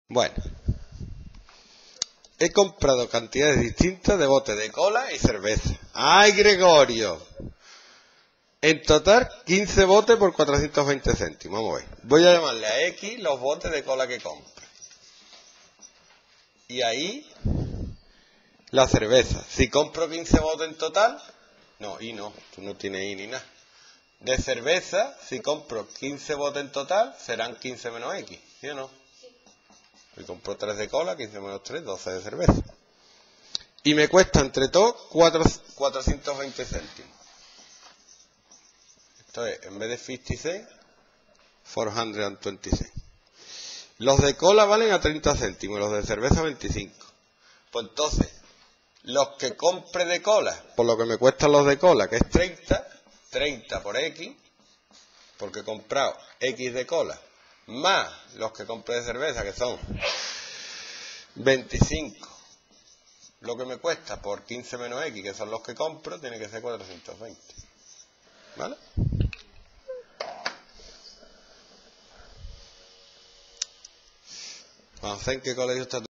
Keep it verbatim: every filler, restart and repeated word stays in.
Bueno, he comprado cantidades distintas de botes de cola y cerveza. ¡Ay, Gregorio! En total, quince botes por cuatrocientos veinte céntimos. Vamos a ver. Voy a llamarle a X los botes de cola que compre. Y ahí, la cerveza. Si compro quince botes en total, no, y no, tú no tienes I ni nada. De cerveza, si compro quince botes en total, serán quince menos X, ¿sí o no? Si compro tres de cola, quince menos tres, doce de cerveza. Y me cuesta entre todos cuatrocientos veinte céntimos. Esto es, en vez de cincuenta y seis, cuatrocientos veintiséis. Los de cola valen a treinta céntimos, los de cerveza a veinticinco. Pues entonces, los que compre de cola, por lo que me cuestan los de cola, que es treinta, treinta por X, porque he comprado X de cola, más los que compré de cerveza, que son veinticinco, lo que me cuesta por quince menos X, que son los que compro, tiene que ser cuatrocientos veinte. ¿Vale? Vamos a ver en qué colegio está tu